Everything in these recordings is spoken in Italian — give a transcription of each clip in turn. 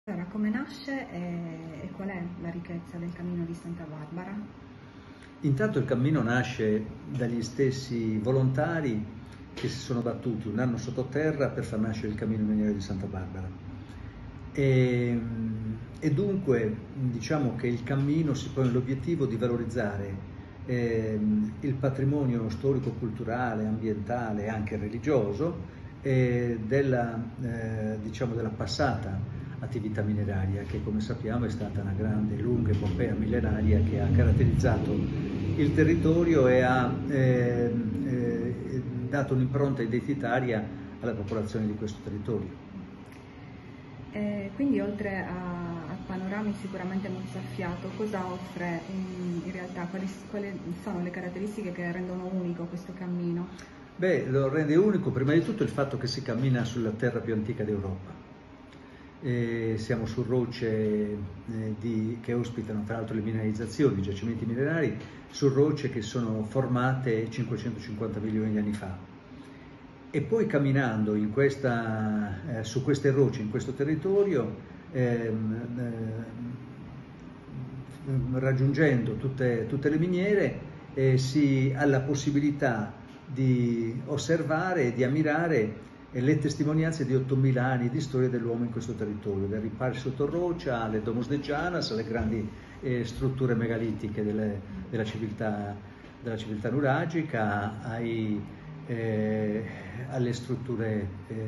Allora, come nasce e qual è la ricchezza del cammino di Santa Barbara? Intanto il cammino nasce dagli stessi volontari che si sono battuti un anno sottoterra per far nascere il cammino miniere di Santa Barbara. E dunque diciamo che il cammino si pone l'obiettivo di valorizzare il patrimonio storico-culturale, ambientale e anche religioso diciamo, della passata attività mineraria, che come sappiamo è stata una grande, lunga epopea millenaria che ha caratterizzato il territorio e ha dato un'impronta identitaria alla popolazione di questo territorio. Quindi oltre a panorami sicuramente mozzafiato, cosa offre in realtà? Quali sono le caratteristiche che rendono unico questo cammino? Beh, lo rende unico prima di tutto il fatto che si cammina sulla terra più antica d'Europa. Siamo su rocce che ospitano tra l'altro le mineralizzazioni, i giacimenti minerari, su rocce che sono formate 550 milioni di anni fa. E poi camminando su queste rocce, in questo territorio, raggiungendo tutte le miniere, si ha la possibilità di osservare e di ammirare le testimonianze di 8.000 anni di storia dell'uomo in questo territorio, dai ripari sotto roccia alle Domus de Janas, alle grandi strutture megalitiche della civiltà nuragica, alle strutture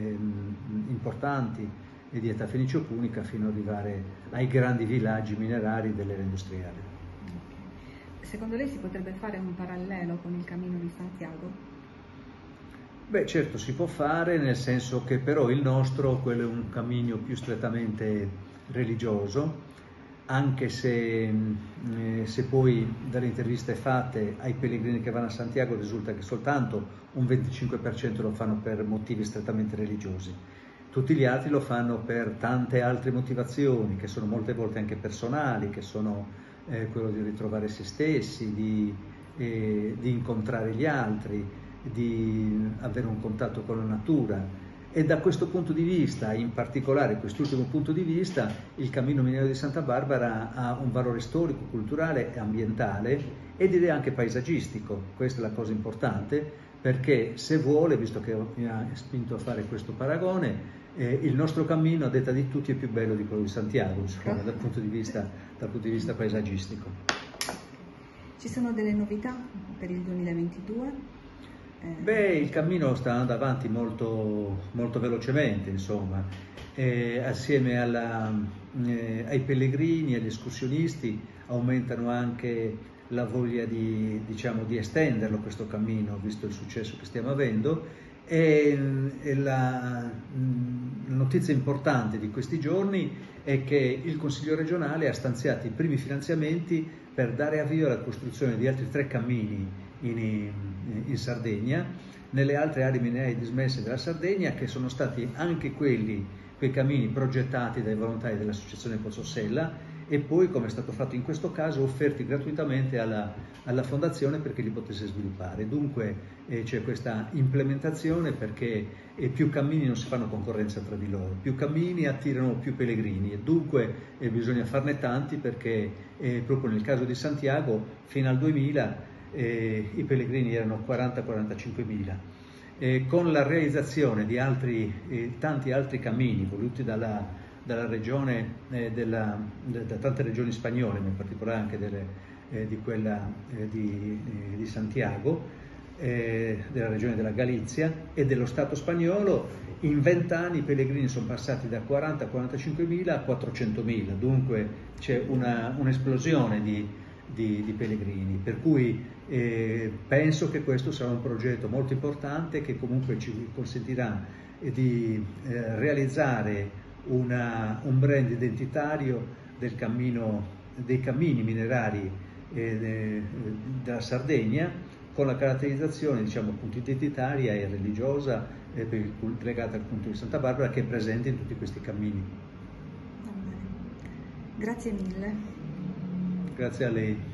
importanti di età fenicio-punica, fino ad arrivare ai grandi villaggi minerari dell'era industriale. Secondo lei si potrebbe fare un parallelo con il Cammino di Santiago? Beh, certo si può fare, nel senso che però il nostro, quello è un cammino più strettamente religioso, anche se poi dalle interviste fatte ai pellegrini che vanno a Santiago risulta che soltanto un 25% lo fanno per motivi strettamente religiosi. Tutti gli altri lo fanno per tante altre motivazioni, che sono molte volte anche personali, che sono quello di ritrovare se stessi, di incontrare gli altri, di avere un contatto con la natura. E da questo punto di vista, in particolare quest'ultimo punto di vista, il Cammino Miniero di Santa Barbara ha un valore storico, culturale e ambientale e direi anche paesaggistico. Questa è la cosa importante, perché se vuole, visto che mi ha spinto a fare questo paragone, il nostro cammino, a detta di tutti, è più bello di quello di Santiago, insomma, dal punto di vista paesaggistico. Ci sono delle novità per il 2022? Beh, il cammino sta andando avanti molto velocemente, insomma, assieme ai pellegrini, agli escursionisti, aumentano anche la voglia diciamo, di estenderlo questo cammino, visto il successo che stiamo avendo, e la notizia importante di questi giorni è che il Consiglio regionale ha stanziato i primi finanziamenti per dare avvio alla costruzione di altri 3 cammini in Sardegna, nelle altre aree minerarie dismesse della Sardegna, che sono stati anche quei cammini progettati dai volontari dell'associazione Pozzossella e poi, come è stato fatto in questo caso, offerti gratuitamente alla fondazione perché li potesse sviluppare. Dunque c'è questa implementazione, perché più cammini non si fanno concorrenza tra di loro, più cammini attirano più pellegrini e dunque bisogna farne tanti, perché proprio nel caso di Santiago fino al 2000 i pellegrini erano 40-45 mila. Con la realizzazione di tanti altri cammini voluti dalla regione, da tante regioni spagnole, ma in particolare anche di quella di Santiago, della regione della Galizia e dello Stato spagnolo, in 20 anni i pellegrini sono passati da 40-45 mila a 400 mila, dunque c'è un'esplosione di pellegrini, per cui penso che questo sarà un progetto molto importante che comunque ci consentirà di realizzare un brand identitario dei cammini minerari della Sardegna, con la caratterizzazione, diciamo, appunto identitaria e religiosa legata al culto di Santa Barbara, che è presente in tutti questi cammini. Grazie mille. Grazie a lei.